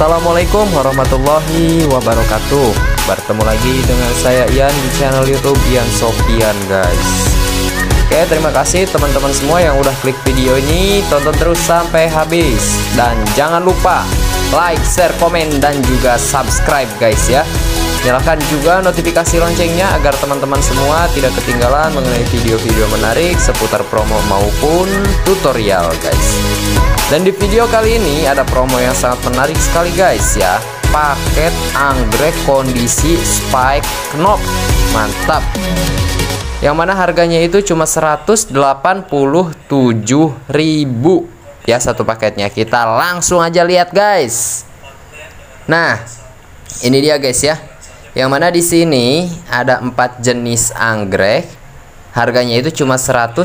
Assalamualaikum warahmatullahi wabarakatuh. Bertemu lagi dengan saya Ian di channel YouTube Ian Sofyan, guys. Oke, terima kasih teman-teman semua yang udah klik video ini. Tonton terus sampai habis. Dan jangan lupa like, share, komen, dan juga subscribe, guys ya. Nyalakan juga notifikasi loncengnya agar teman-teman semua tidak ketinggalan mengenai video-video menarik seputar promo maupun tutorial, guys. Dan di video kali ini ada promo yang sangat menarik sekali, guys ya. Paket anggrek kondisi spike knob, mantap. Yang mana harganya itu cuma 187.000 ya satu paketnya. Kita langsung aja lihat, guys. Nah, ini dia, guys ya. Yang mana di sini ada 4 jenis anggrek. Harganya itu cuma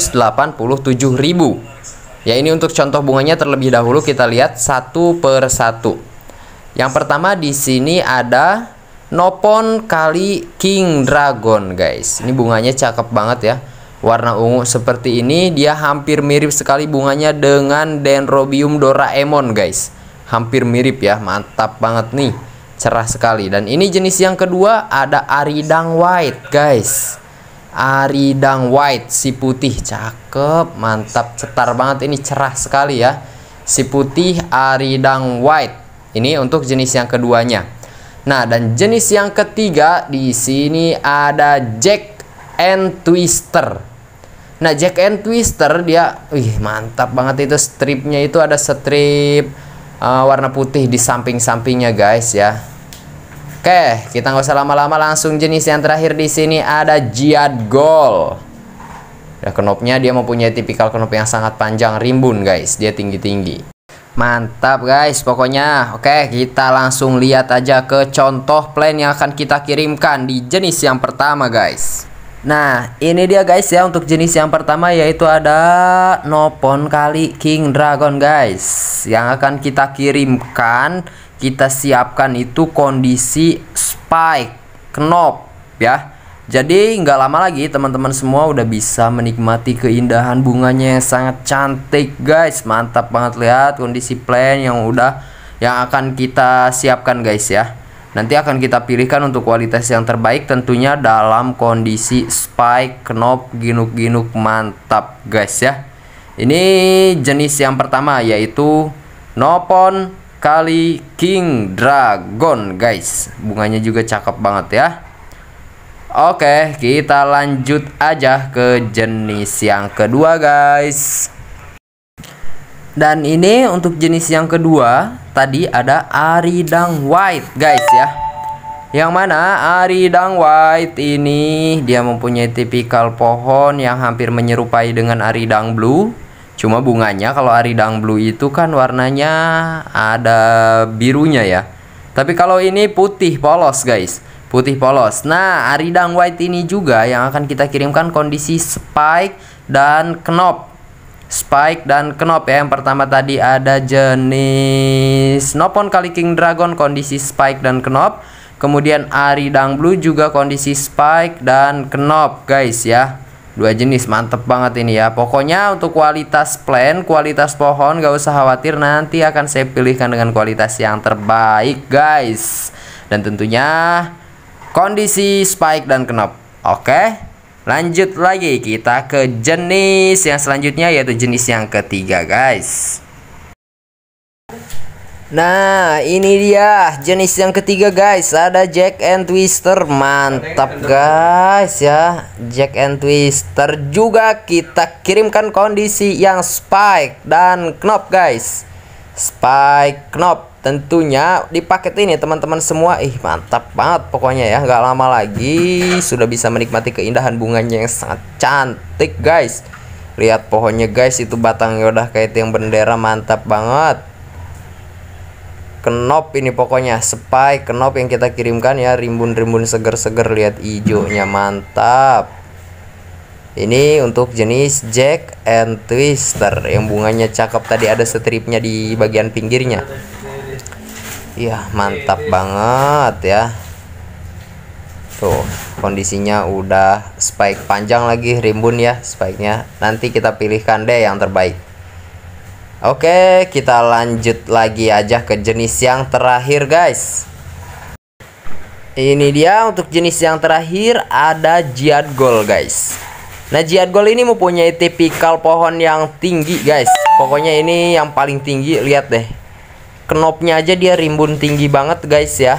187.000. Ya, ini untuk contoh bunganya terlebih dahulu kita lihat satu per satu. Yang pertama di sini ada Nopon kali King Dragon, guys. Ini bunganya cakep banget ya. Warna ungu seperti ini, dia hampir mirip sekali bunganya dengan Dendrobium Doraemon, guys. Hampir mirip ya, mantap banget nih. Cerah sekali. Dan ini jenis yang kedua ada Aridang White, guys. Aridang White, si putih, cakep, mantap, cetar banget ini, cerah sekali ya. Si putih Aridang White. Ini untuk jenis yang keduanya. Nah, dan jenis yang ketiga di sini ada Jack and Twister. Nah, Jack and Twister dia, mantap banget itu, stripnya itu ada strip warna putih di samping-sampingnya, guys ya. Oke, kita nggak usah lama-lama, langsung jenis yang terakhir di sini ada Giant Gold. Ya, knopnya dia mempunyai tipikal knop yang sangat panjang, rimbun, guys. Dia tinggi-tinggi. Mantap, guys. Pokoknya, oke, kita langsung lihat aja ke contoh plan yang akan kita kirimkan di jenis yang pertama, guys. Nah, ini dia, guys ya, untuk jenis yang pertama yaitu ada Nopon kali King Dragon, guys. Yang akan kita kirimkan, kita siapkan itu kondisi spike knob ya. Jadi nggak lama lagi teman-teman semua udah bisa menikmati keindahan bunganya yang sangat cantik, guys. Mantap banget, lihat kondisi plan yang akan kita siapkan, guys ya. Nanti akan kita pilihkan untuk kualitas yang terbaik tentunya dalam kondisi spike knob ginuk-ginuk, mantap, guys ya. Ini jenis yang pertama yaitu Nopon kali King Dragon, guys. Bunganya juga cakep banget ya. Oke, kita lanjut aja ke jenis yang kedua, guys. Dan ini untuk jenis yang kedua tadi ada Aridang White, guys ya. Yang mana Aridang White ini dia mempunyai tipikal pohon yang hampir menyerupai dengan Aridang Blue. Cuma bunganya kalau Aridang Blue itu kan warnanya ada birunya ya. Tapi kalau ini putih polos, guys. Putih polos. Nah, Aridang White ini juga yang akan kita kirimkan kondisi spike dan knob. Spike dan knob ya. Yang pertama tadi ada jenis Nopon kali King Dragon kondisi spike dan knob. Kemudian Aridang Blue juga kondisi spike dan knob, guys ya. Dua jenis, mantep banget ini ya. Pokoknya untuk kualitas plan, kualitas pohon gak usah khawatir, nanti akan saya pilihkan dengan kualitas yang terbaik, guys. Dan tentunya kondisi spike dan knob. Oke, lanjut lagi kita ke jenis yang selanjutnya yaitu jenis yang ketiga, guys. Nah, ini dia jenis yang ketiga, guys. Ada Jack and Twister, mantap, guys ya. Jack and Twister juga kita kirimkan kondisi yang spike dan knob, guys. Spike knob tentunya di paket ini teman-teman semua. Mantap banget pokoknya ya. Nggak lama lagi sudah bisa menikmati keindahan bunganya yang sangat cantik, guys. Lihat pohonnya, guys, itu batangnya udah kayak tiang bendera, mantap banget. Knob ini pokoknya spike knob yang kita kirimkan ya, rimbun-rimbun seger-seger, lihat hijaunya, mantap. Ini untuk jenis Jack and Twister yang bunganya cakep, tadi ada stripnya di bagian pinggirnya. Iya, mantap banget ya. Tuh, kondisinya udah spike panjang lagi, rimbun ya spike-nya. Nanti kita pilihkan deh yang terbaik. Oke, kita lanjut lagi aja ke jenis yang terakhir guys. Ini dia untuk jenis yang terakhir, ada Giat Gold guys. Nah, Giat Gold ini mempunyai tipikal pohon yang tinggi guys. Pokoknya ini yang paling tinggi, lihat deh. Knopnya aja dia rimbun tinggi banget guys ya.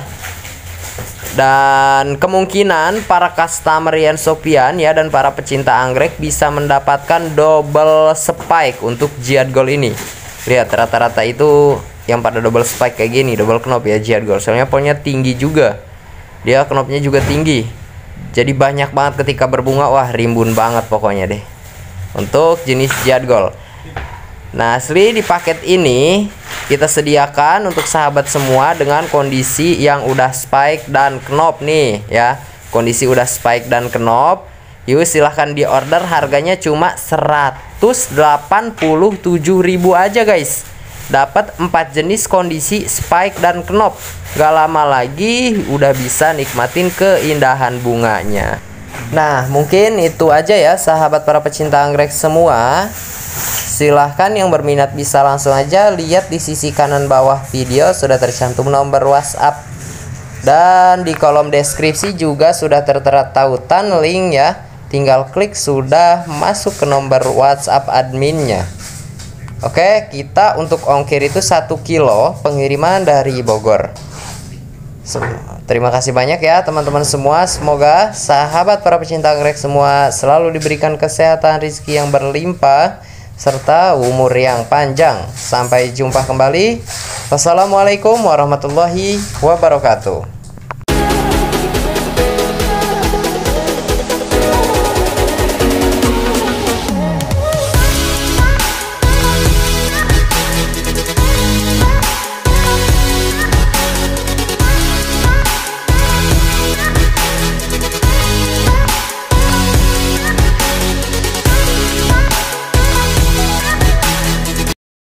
Dan kemungkinan para customer Rian Sofian ya dan para pecinta anggrek bisa mendapatkan double spike untuk Giat Gold ini. Lihat rata-rata itu yang pada double spike kayak gini, double knop ya Giat Gold. Soalnya pohonnya tinggi juga. Dia knopnya juga tinggi. Jadi banyak banget ketika berbunga, wah rimbun banget pokoknya deh. Untuk jenis Giat Gold. Nah, asli di paket ini kita sediakan untuk sahabat semua dengan kondisi yang udah spike dan knop nih ya. Kondisi udah spike dan knop. Yuk silahkan di order, harganya cuma 187.000 aja guys. Dapat 4 jenis kondisi spike dan knop. Gak lama lagi udah bisa nikmatin keindahan bunganya. Nah, mungkin itu aja ya sahabat para pecinta anggrek semua. Silahkan yang berminat bisa langsung aja lihat di sisi kanan bawah video sudah tercantum nomor WhatsApp. Dan di kolom deskripsi juga sudah tertera tautan link ya. Tinggal klik sudah masuk ke nomor WhatsApp adminnya. Oke, kita untuk ongkir itu 1 kilo pengiriman dari Bogor. Terima kasih banyak ya teman-teman semua. Semoga sahabat para pecinta anggrek semua selalu diberikan kesehatan, rezeki yang berlimpah, serta umur yang panjang. Sampai jumpa kembali. Wassalamualaikum warahmatullahi wabarakatuh.